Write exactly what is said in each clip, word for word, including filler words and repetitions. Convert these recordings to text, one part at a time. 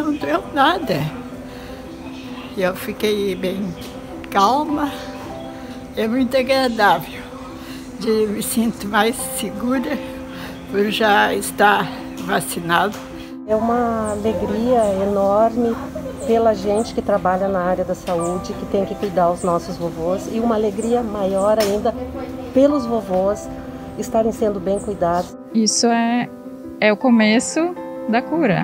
não doeu nada. Eu fiquei bem calma, é muito agradável. Eu me sinto mais segura por já estar vacinado. É uma alegria enorme pela gente que trabalha na área da saúde, que tem que cuidar dos nossos vovôs, e uma alegria maior ainda pelos vovôs estarem sendo bem cuidados. Isso é, é o começo da cura.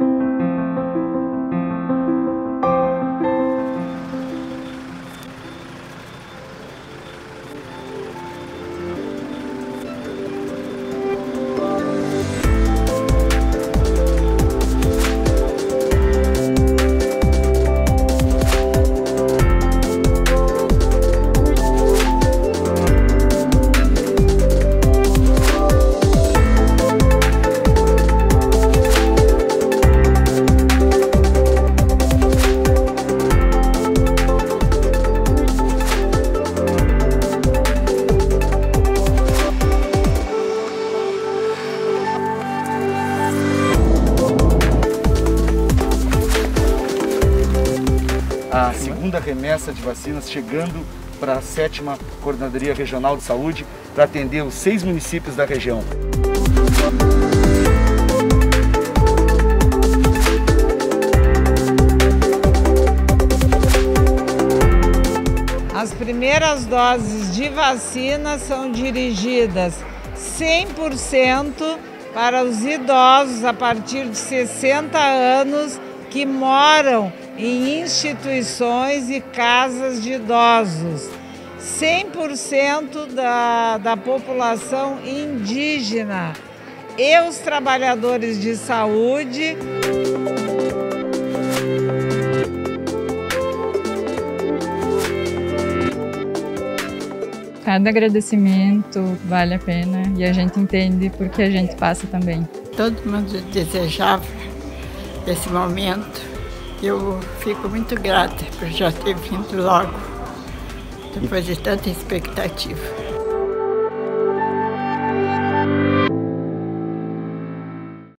A segunda remessa de vacinas chegando para a sétima Coordenadoria Regional de Saúde para atender os seis municípios da região. As primeiras doses de vacina são dirigidas cem por cento para os idosos a partir de sessenta anos que moram em instituições e casas de idosos. cem por cento da, da população indígena e os trabalhadores de saúde. Cada agradecimento vale a pena e a gente entende porque a gente passa também. Todo mundo desejava esse momento. Eu fico muito grata por já ter vindo logo, depois de tanta expectativa.